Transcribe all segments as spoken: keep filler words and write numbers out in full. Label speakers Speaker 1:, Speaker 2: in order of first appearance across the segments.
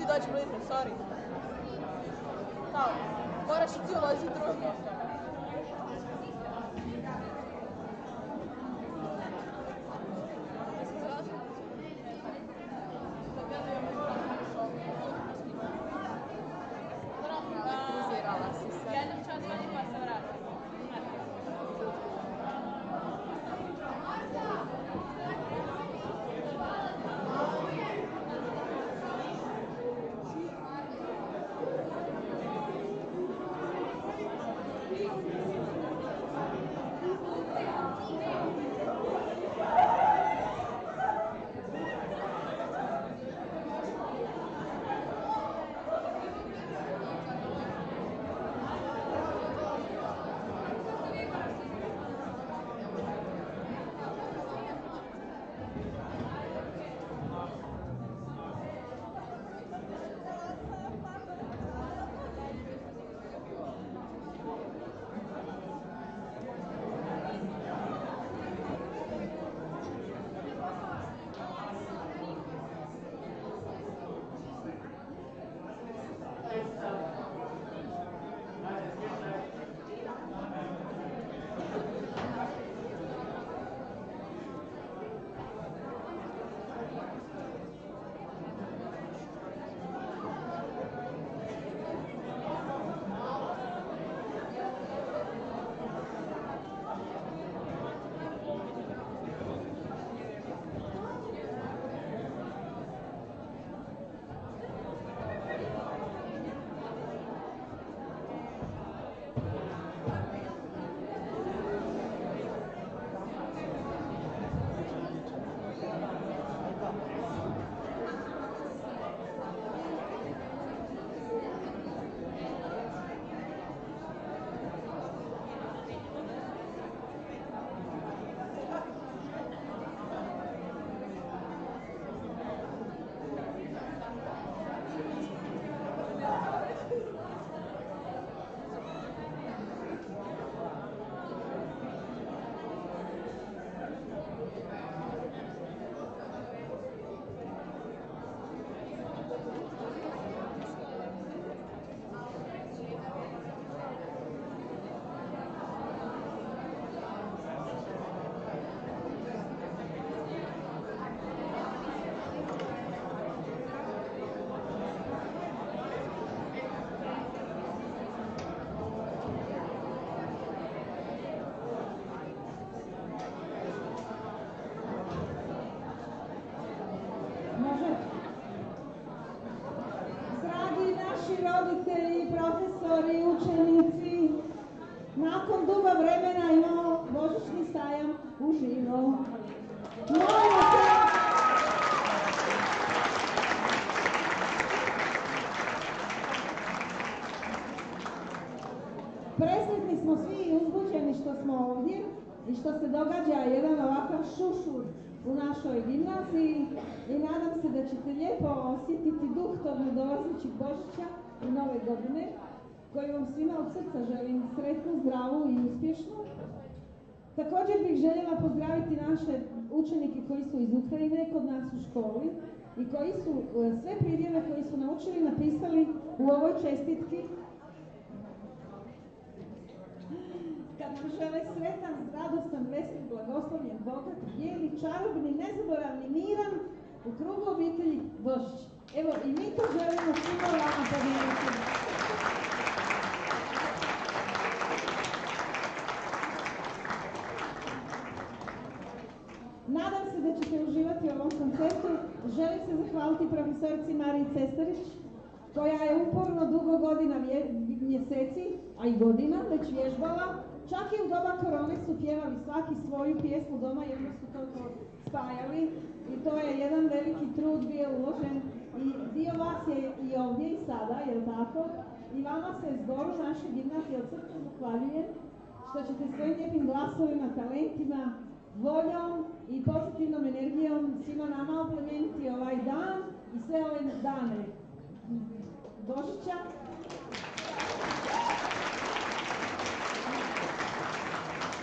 Speaker 1: doći bliže, sorry. Kao, moraš i ti ulaziti drugi. Jednom čas manje pa se vratim.
Speaker 2: roditelji, profesori, učenici, nakon dugo vremena imamo božićni sajam uživo. Molim se, presretni smo svi i uzbuđeni što smo ovdje i što se događa jedan ovakav šušur u našoj gimnaziji i nadam se da ćete lijepo osjetiti duh tog nadolazećeg Božića i Nove godine, koju vam svima od srca želim sretnu, zdravu i uspješnu. Također bih željela pozdraviti naše učenike koji su iz Ukrajine kod nas u školi i koji su sve pridjeve koji su naučili napisali u ovoj čestitki. Kad nam žele sretan, radostan, vesel, blagoslovljen, bogat, bijeli, čarobni, nezaboravni, miran u krugu obitelji Božić. Evo i mi to želimo svima vama podijeliti. Nadam se da ćete uživati u ovom koncertu. Želim se zahvaliti profesorici Mariji Cestarić, koja je uporno dugo godina, mjeseci, a i godina već vježbala. Čak i u doba korone su pjevali svaki svoju pjesmu doma, jedno su to spajali i to je jedan veliki trud bio uložen i dio vas je i ovdje i sada, jel tako? I vama se zboru naše gimnazije od srca zahvaljujem što ćete svojim lijepim glasovima, talentima, voljom i pozitivnom energijom svima nama oplemeniti ovaj dan i sve ove dane Božića.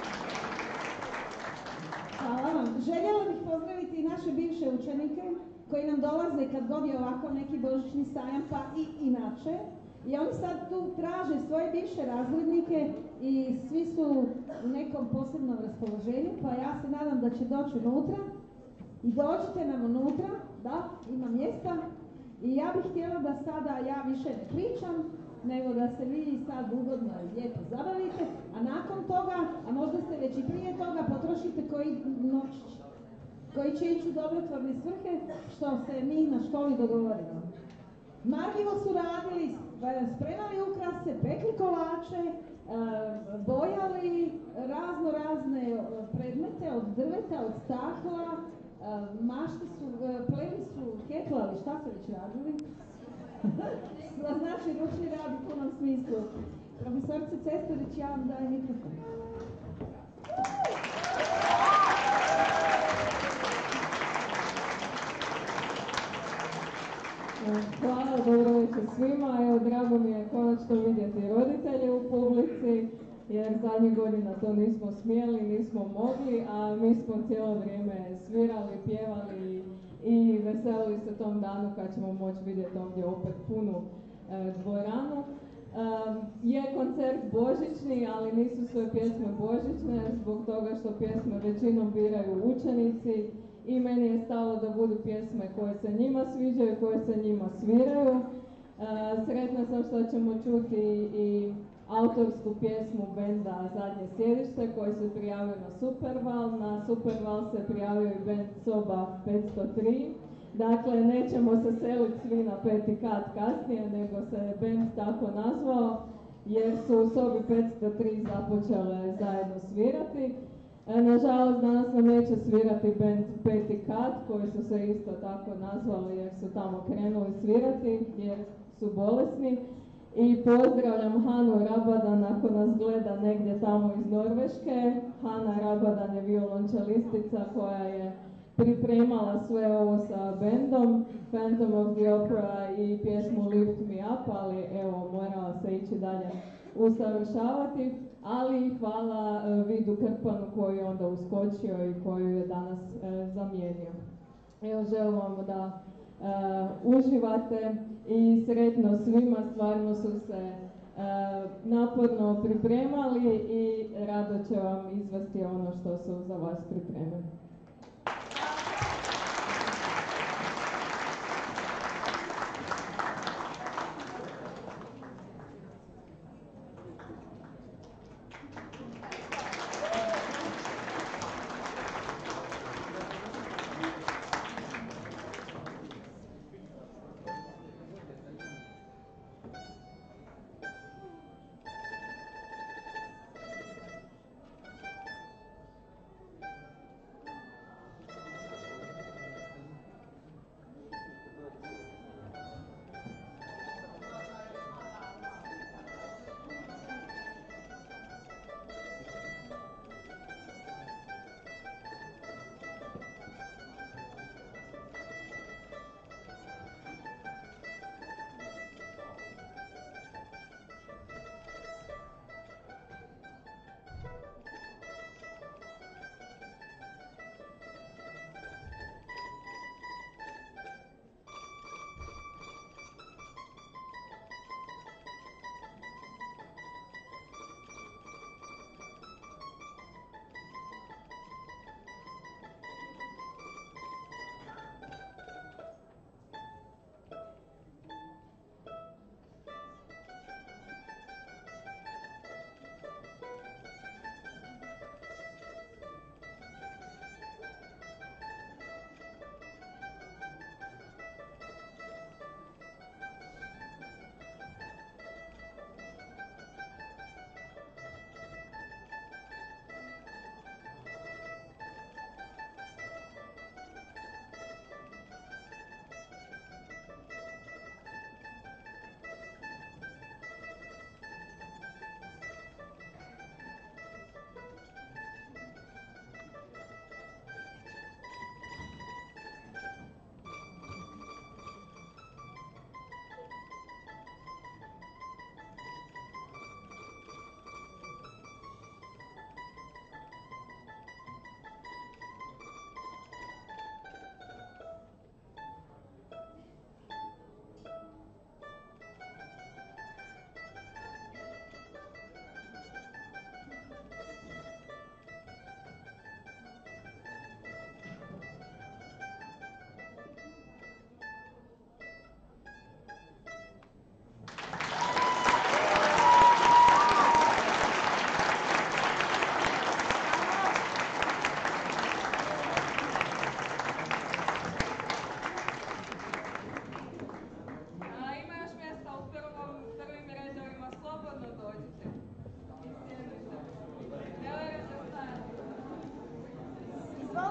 Speaker 2: Hvala vam. Željela bih pozdraviti i naše bivše učenike koji nam dolaze kad god je ovako neki božićni sajam, pa i inače. I oni sad tu traže svoje bivše razglednike i svi su u nekom posebnom raspoloženju, pa ja se nadam da će doći unutra. I dođite nam unutra, da, ima mjesta. I ja bih htjela da sada ja više ne pričam, nego da se vi sad ugodno i lijepo zabavite, a nakon toga, a možda ste već i prije toga, potrošite koji novčić, koji će ići u dobrotvorne svrhe, što se mi na školi dogovorimo. Marljivo su radili, spremali ukrase, pekli kolače, bojali razno razne predmete od drveta, od stakla, mašti su, pleli su, heklali, šta su već radili? Znači, ručni rad u punom smislu. Profesorice Cesarić, ja vam dajem mikrofon.
Speaker 3: Hvala, dobro večer svima. Evo, drago mi je konačno vidjeti roditelje u publici, jer zadnjih godina to nismo smjeli, nismo mogli, a mi smo cijelo vrijeme svirali, pjevali i veselili se tom danu kad ćemo moći vidjeti ovdje opet punu e, dvoranu. Um, je koncert božićni, ali nisu sve pjesme božićne, zbog toga što pjesme većinom biraju učenici i meni je stalo da budu pjesme koje se njima sviđaju, koje se njima sviraju. Uh, sretna sam što ćemo čuti i autorsku pjesmu benda Zadnje sjedište koji se prijavio na Superval. Na Superval se prijavio i bend Soba petsto tri. Dakle, nećemo se seliti svi na peti kat kasnije, nego se bend tako nazvao, jer su u Sobi petsto tri započele zajedno svirati. E, nažalost, danas nam neće svirati bend Peti kat, koji su se isto tako nazvali jer su tamo krenuli svirati, jer su bolesni. I pozdravljam Hanu Rabadan ako nas gleda negdje tamo iz Norveške. Hana Rabadan je violončelistica koja je pripremala sve ovo sa bendom, Phantom of the Opera i pjesmu Lift Me Up, ali evo, morala se ići dalje usavršavati, ali hvala uh, Vidu Krpanu koji je onda uskočio i koju je danas uh, zamijenio. Evo, želim vam da uh, uživate i sretno svima, stvarno su se uh, naporno pripremali i rado će vam izvesti ono što su za vas pripremili.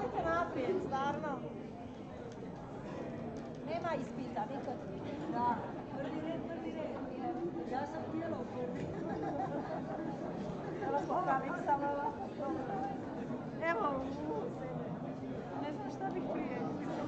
Speaker 1: Izvolite naprijed, stvarno. Nema ispita, nikad. Da, prvi red, prvi red. Ja sam htjela u prvi. Evo pokalim sam ova. Evo, ne znam šta bih prije.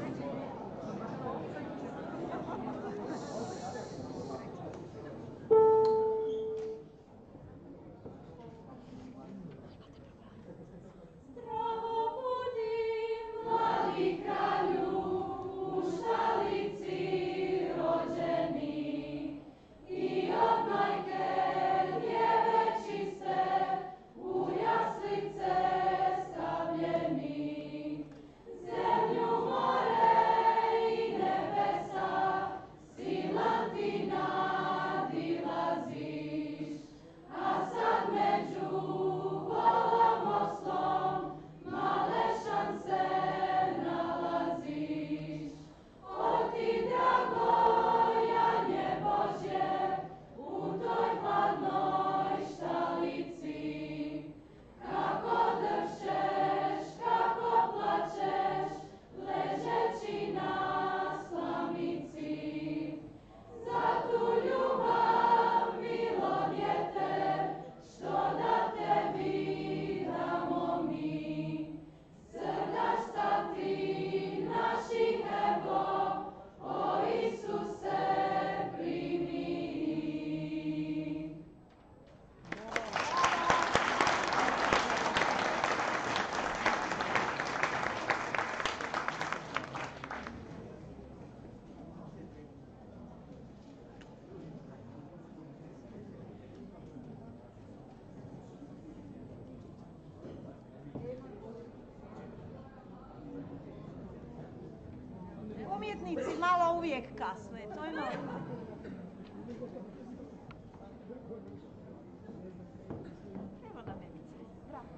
Speaker 1: Umjetnici malo uvijek kasne, to je normalno. Evo da ne bice. Bravo.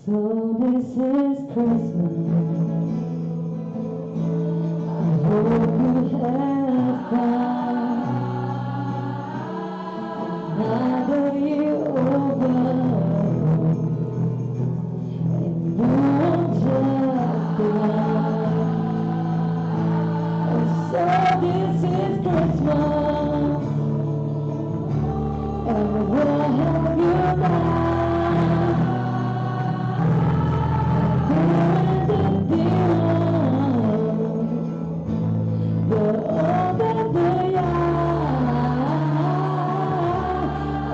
Speaker 4: So this is Christmas. I hope you have fun. Another year over, and you won't just begun. So this is Christmas, and we'll have you back. I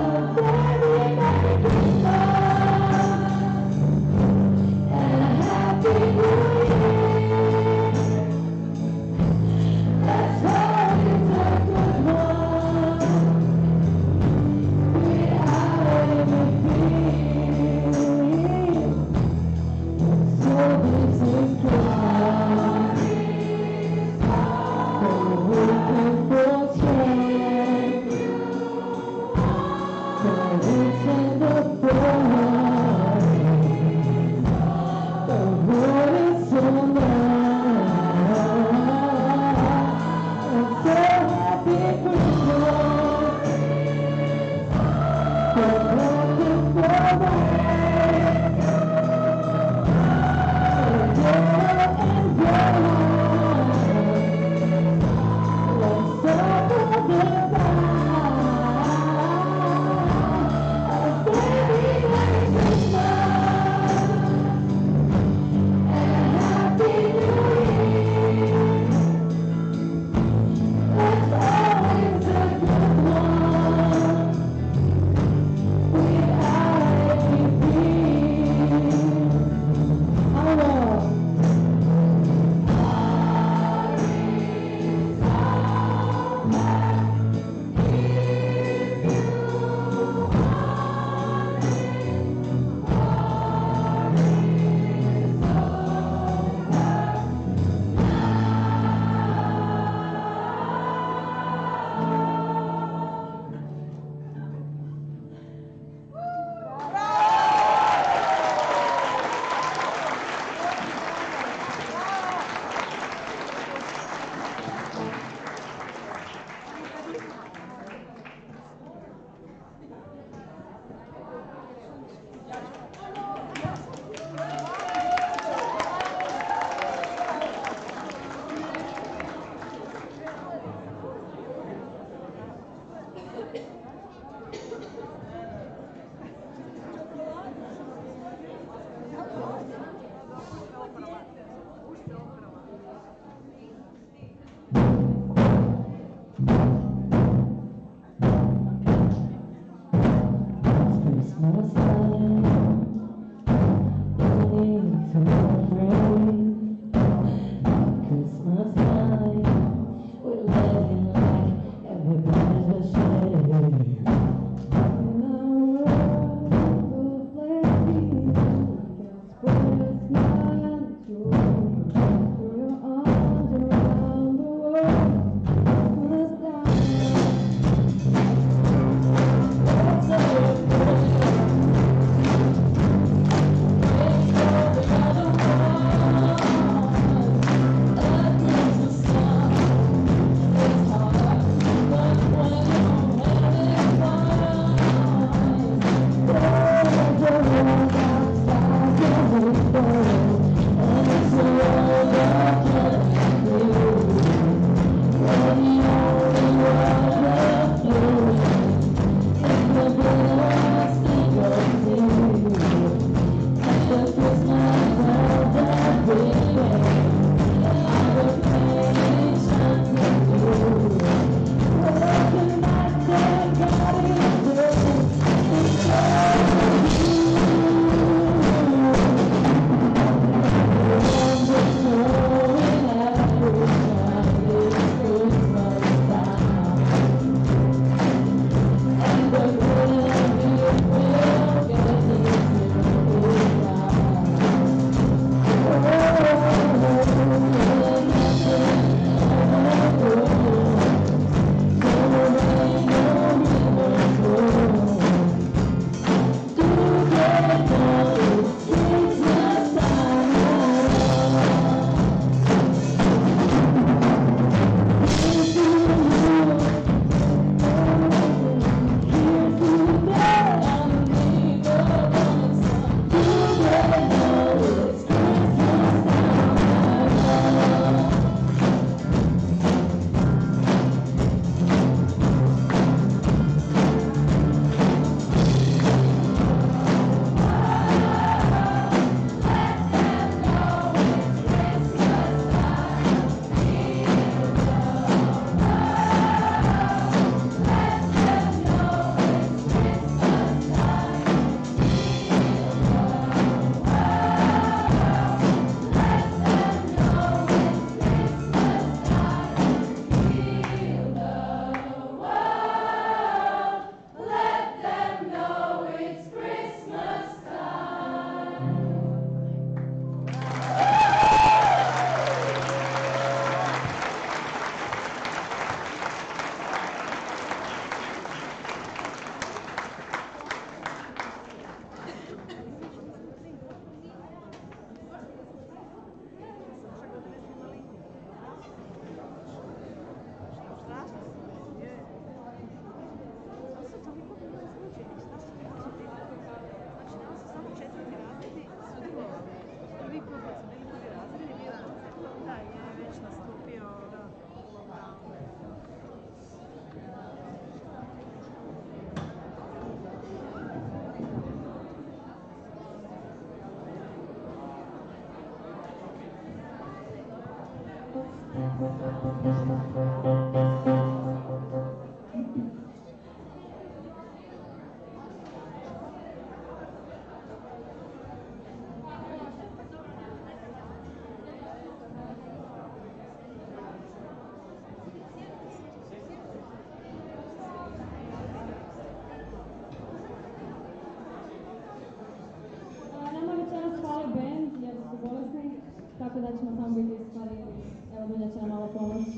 Speaker 3: da ćemo samo biti ispalili. Evo, Dunja će nam malo pomoći.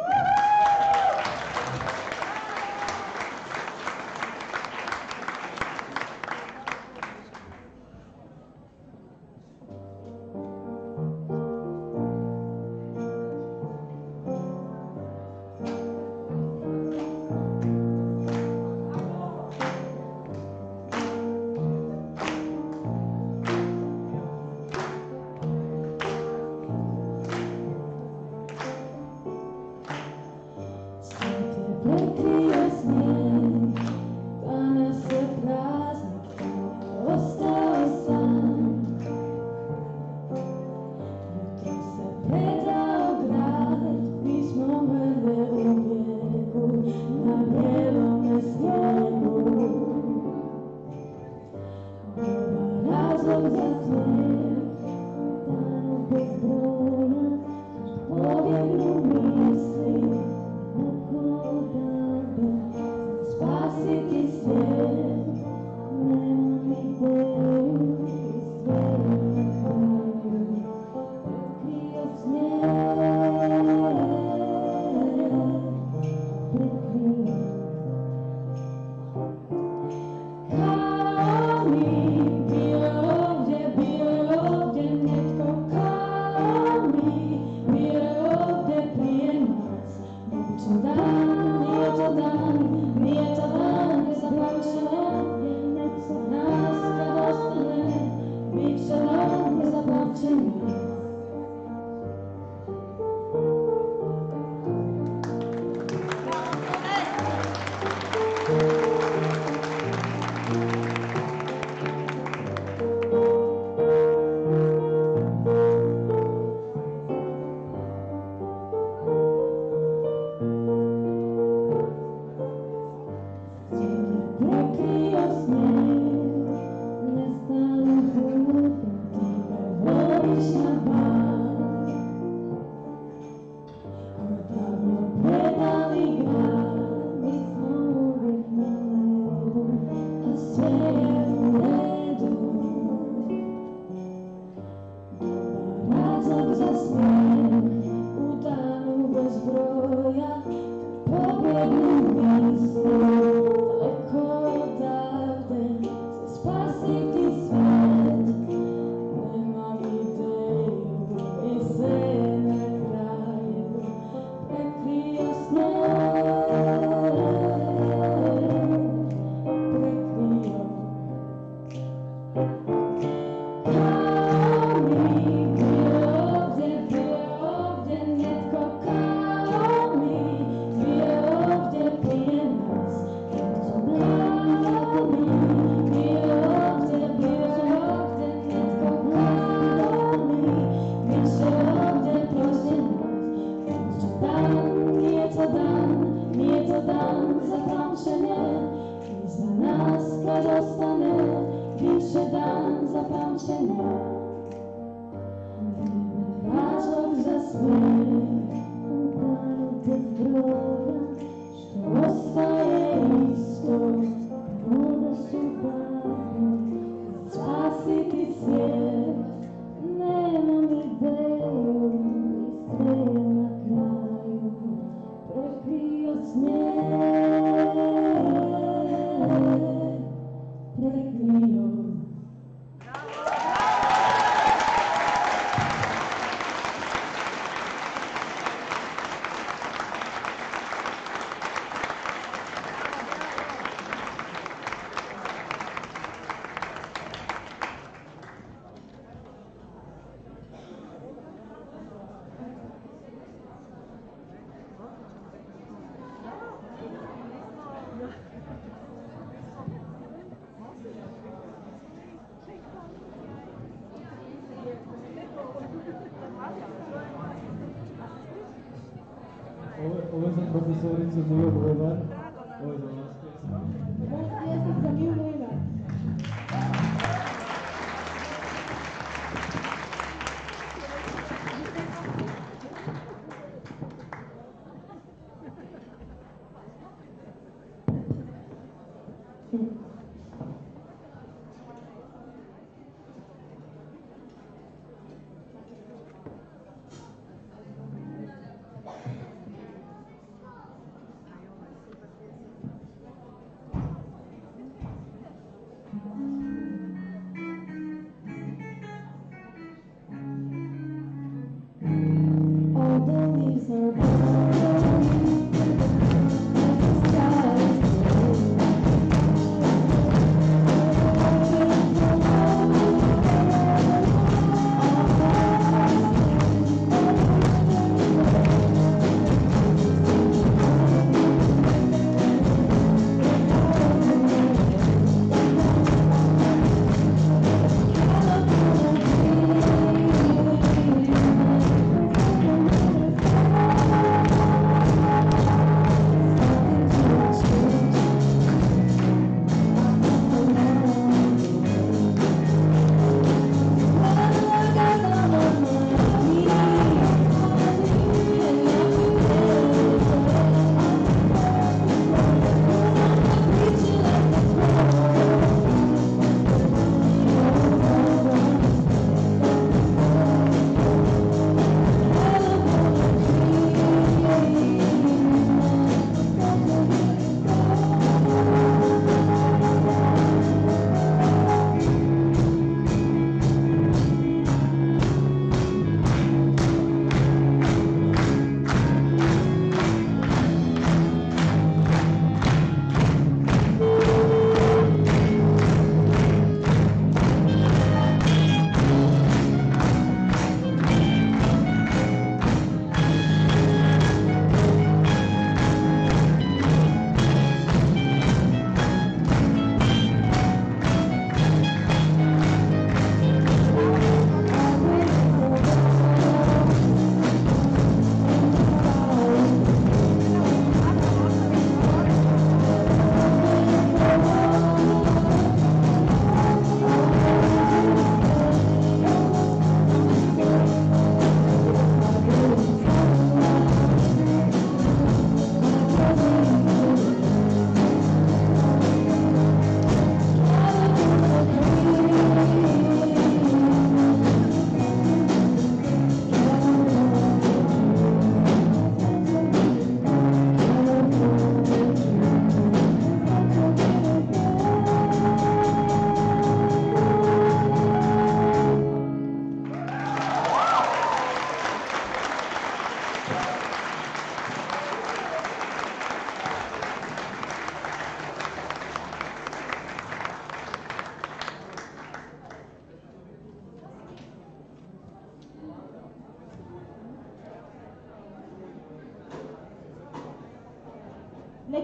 Speaker 5: Ovo je za profesoricu Miju Mlinar. Ovo je za vas pjesma.
Speaker 2: Moja pjesnica Miju Mlinar.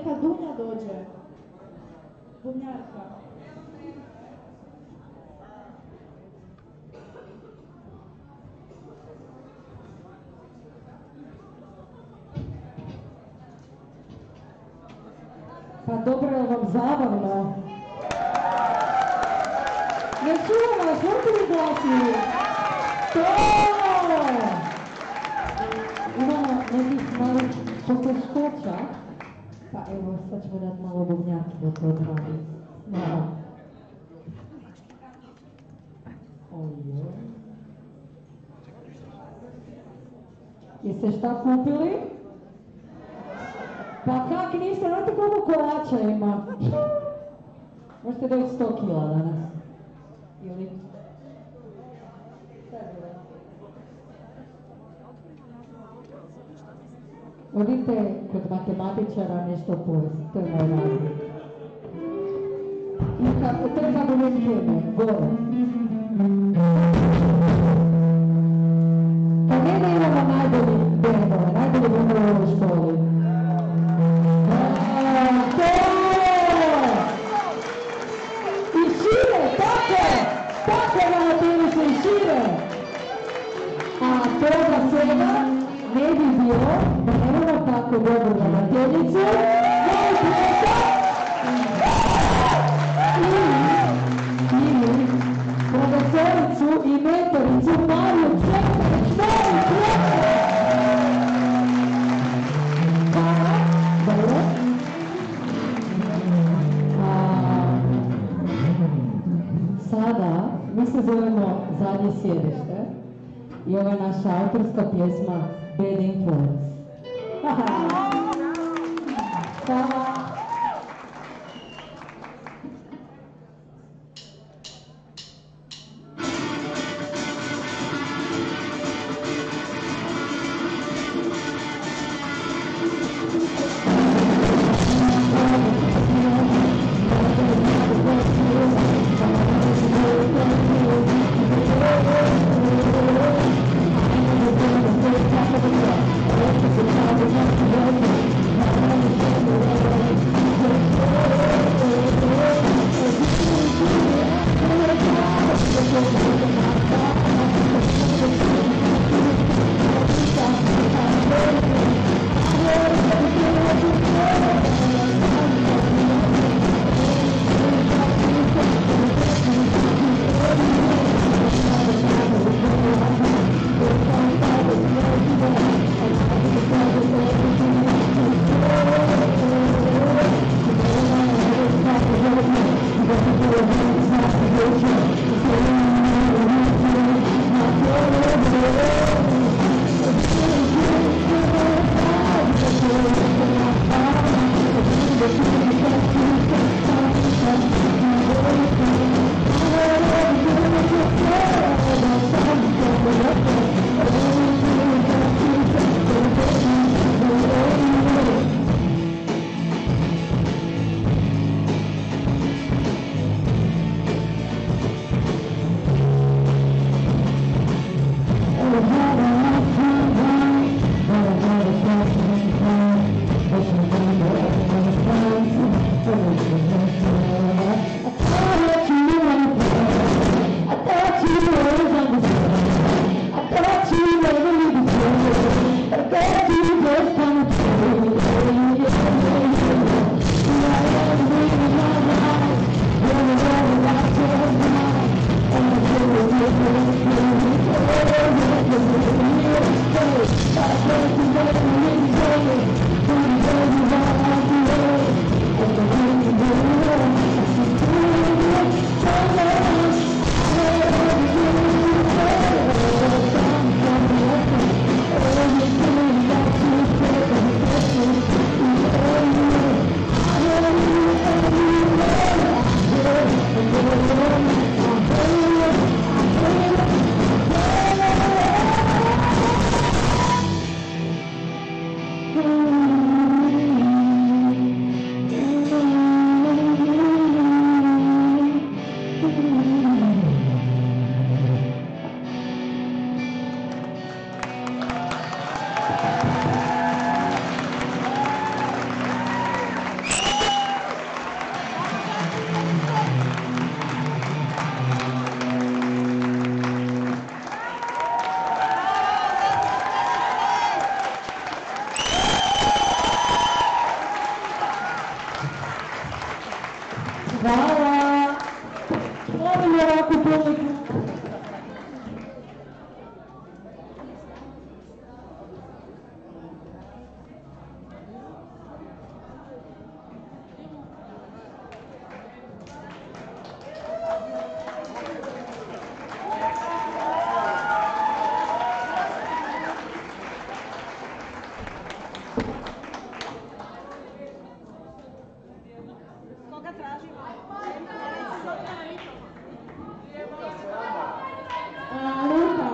Speaker 2: neka Dunja dođe. Dunjarka.
Speaker 4: Pa dobro je vam zabavno. Ne čujem vas, možete li glasi? To! Imamo nekih malih poteškoća. Pa evo, sad ćemo dati malo bubnjaki da to odradi. Malo. Ojoj. Jeste šta kupili? Pa kak niste, znate koliko kolača ima? Možete doći sto kila danas. Ili? Odite kod matematičara nešto pojesti, to je moj razlik. I kako treba da ne zbjene, gore. Pa ne da imamo najbolji bendove, najbolji bendove u ovoj školi. I šire, tako! Tako Valentinu se i šire! A toga svega ne bi bilo da nemamo tako dobru ravnateljicu, moj pljesak i profesoricu i mentoricu Mariju Čekarić, moju pljesak! Dobro. Sada mi se zovemo Zadnje sjedište i ovo je naša autorska pjesma Bad Influence. Hvala. Thank you. Hvala. Molim ovakvu publiku.
Speaker 1: Koga tražimo?
Speaker 2: A, Luka.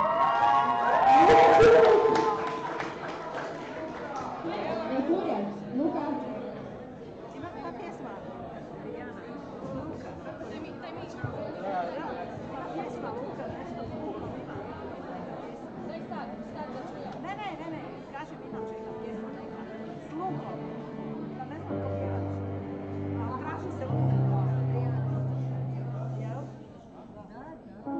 Speaker 2: Merkurjac, Luka.
Speaker 1: Ima ta pjesma? Dijana. Luka. Daj mi, daj mi. Pjesma Luka, nešto s Lukom ima. Daj sad, sad da čujem. Ne, ne, ne, ne, kažem inače ima pjesma neka. S Lukom. Da ne znam ko pjevac. A traži se Luka. Jel? Da, da.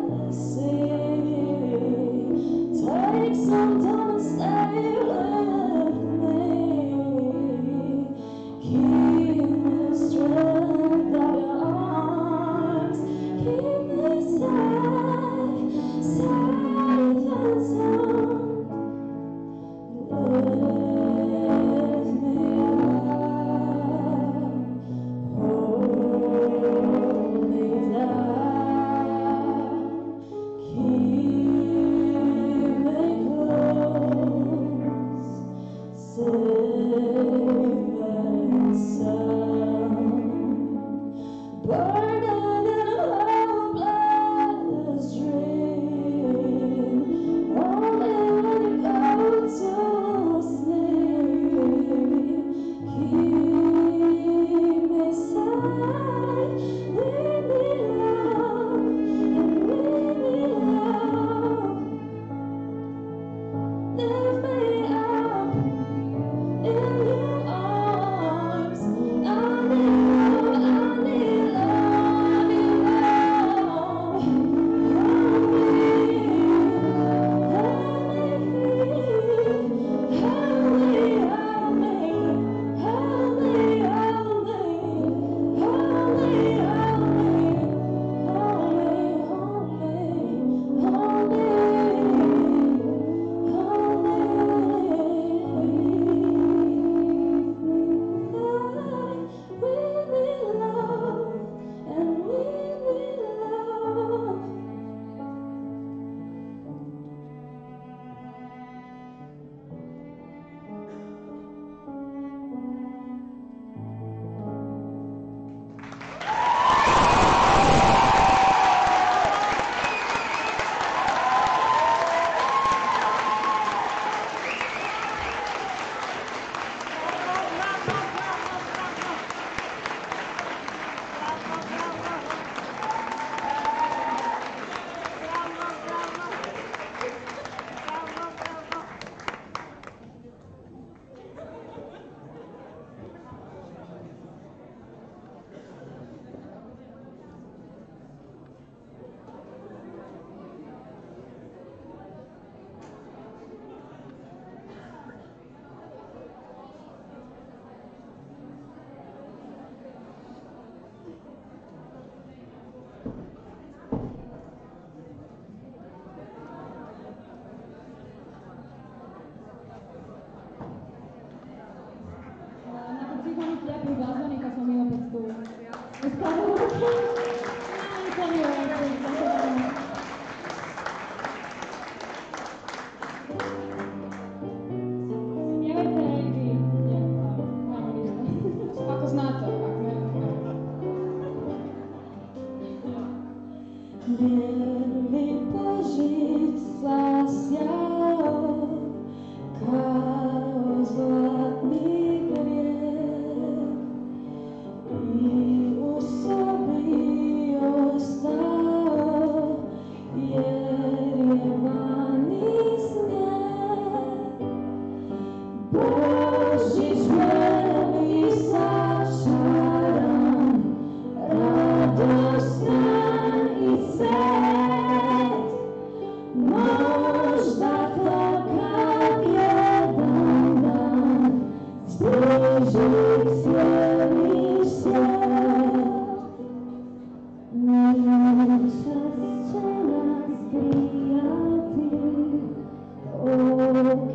Speaker 6: Take some time to stay away.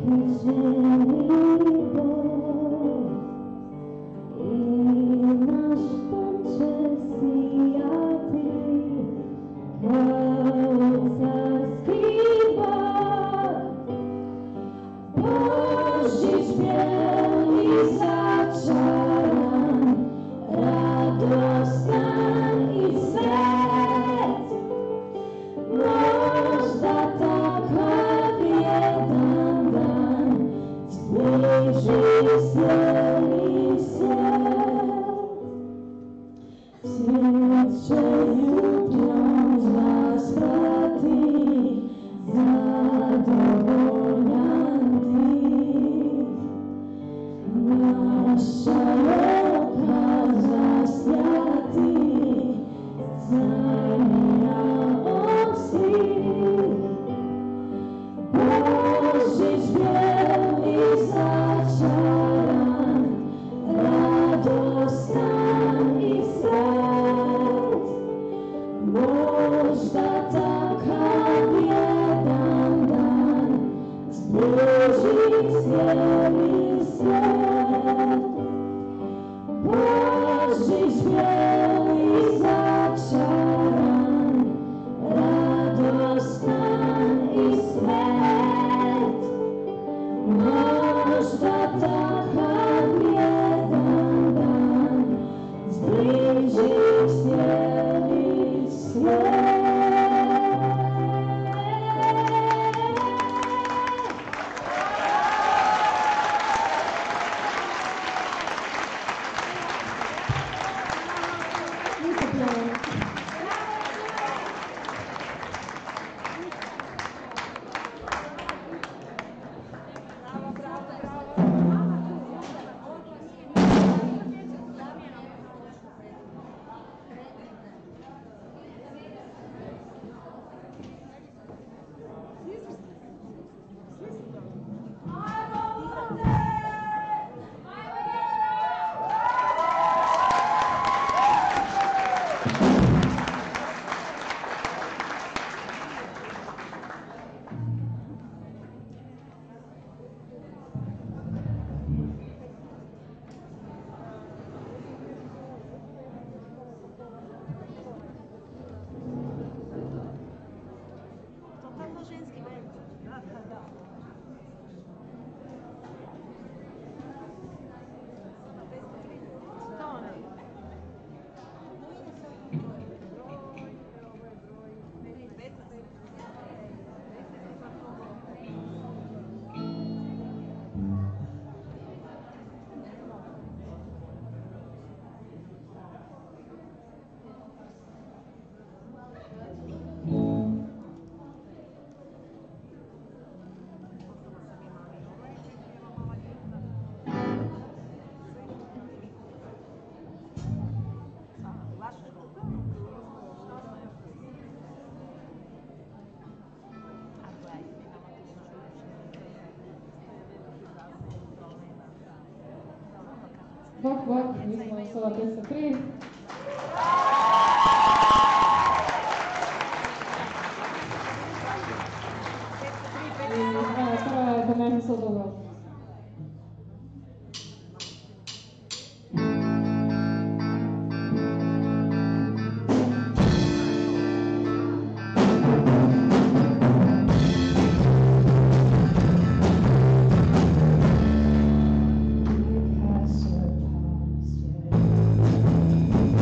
Speaker 3: Vak, vak, mi smo sada deset tri. I prva je da meni sad dobro.
Speaker 4: Thank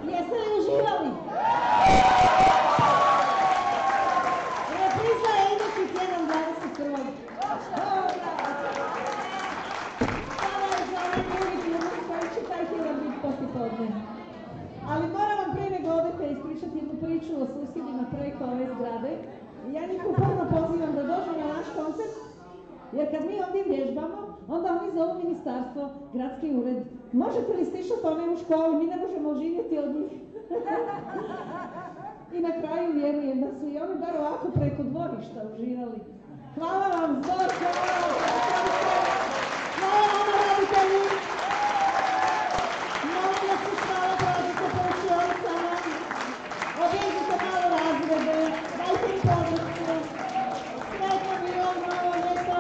Speaker 2: Jeste li uživali? Repriza je idući tjedan dvadeset prvog Sada je za onaj drugi film koji će taj tjedan biti poslijepodne. Ali moram vam prije nego odete ispričati jednu priču o susjedima preko ove zgrade. Ja njih uporno pozivam da dođu na naš koncert, jer kad mi ovdje vježbamo, onda oni zovu ministarstvo, gradski ured. Možete li stišati one u školi, mi ne možemo živjeti od njih. I na kraju vjerujem da su i oni bar ovako preko dvorišta uživali. Hvala vam, Zor, hvala vam, hvala vam, roditelji. Molim da se šala prođete po učionicama, obježite malo razrede, dajte im podršku. Sretno bilo, novo ljeto.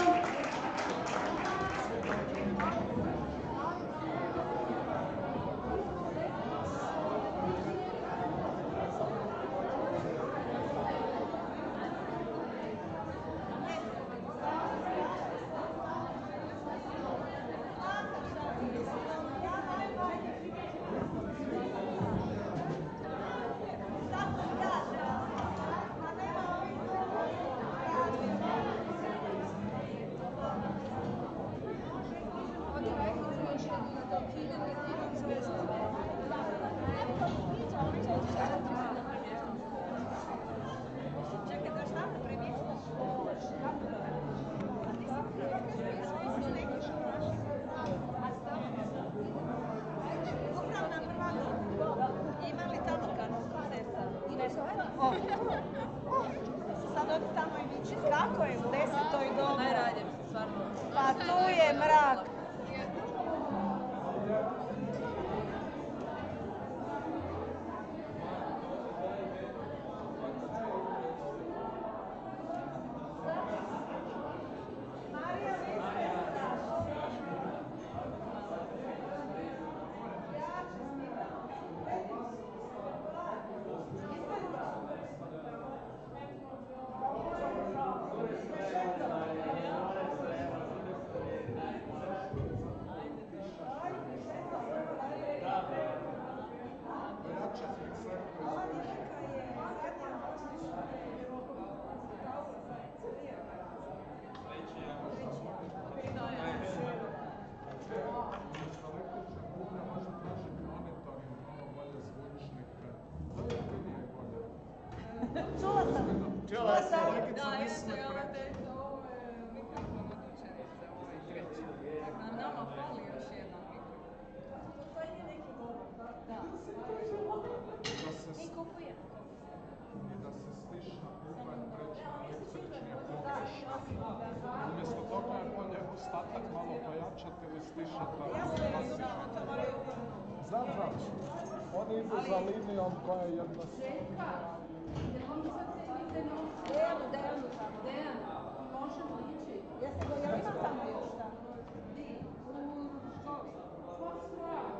Speaker 1: Sad odi tamo i viči, kako je u desetoj dobro? Najradije, stvarno. Pa tu je mrak. Čula sam. Čula sam.
Speaker 6: Da, isto je ova teta, ovo je mikrofon od učenice, ovo je treći. Dakle, nama fali još jedan mikrofon.
Speaker 1: To je neki govor, da?
Speaker 6: Da.
Speaker 1: Mi kupujemo.
Speaker 7: I da se sliša bubanj treći električni pogreš. Umjesto toga je bolje ostatak malo pojačati ili stišati tako klasično. Znam, znam. Oni idu za linijom koja je jedna...
Speaker 1: Dejanu, Dejanu tamo. Dejanu, možemo ići. Jeste go, jel ima tamo još tamo? Di? U školi.